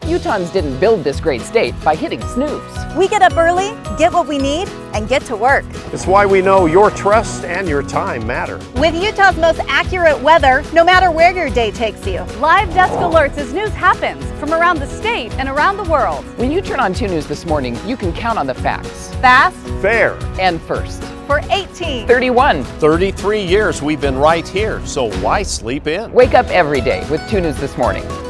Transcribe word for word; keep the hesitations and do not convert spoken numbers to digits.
Utahns didn't build this great state by hitting snooze. We get up early, get what we need, and get to work. It's why we know your trust and your time matter. With Utah's most accurate weather, no matter where your day takes you. Live desk alerts as news happens from around the state and around the world. When you turn on two News this morning, you can count on the facts. Fast, Fair. And first. For eighteen, thirty-one. thirty-three years we've been right here, so why sleep in? Wake up every day with two News this morning.